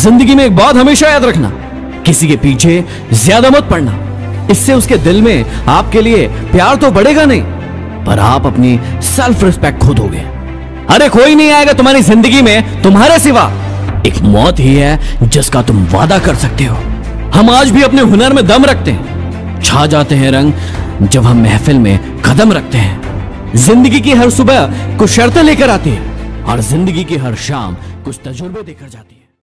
जिंदगी में एक बात हमेशा याद रखना, किसी के पीछे ज्यादा मत पड़ना। इससे उसके दिल में आपके लिए प्यार तो बढ़ेगा नहीं, पर आप अपनी सेल्फ रिस्पेक्ट खो दोगे। अरे कोई नहीं आएगा तुम्हारी जिंदगी में तुम्हारे सिवा, एक मौत ही है जिसका तुम वादा कर सकते हो। हम आज भी अपने हुनर में दम रखते हैं, छा जाते हैं रंग जब हम महफिल में कदम रखते हैं। जिंदगी की हर सुबह कुछ शर्तें लेकर आती है और जिंदगी की हर शाम कुछ तजुर्बे देकर जाती है।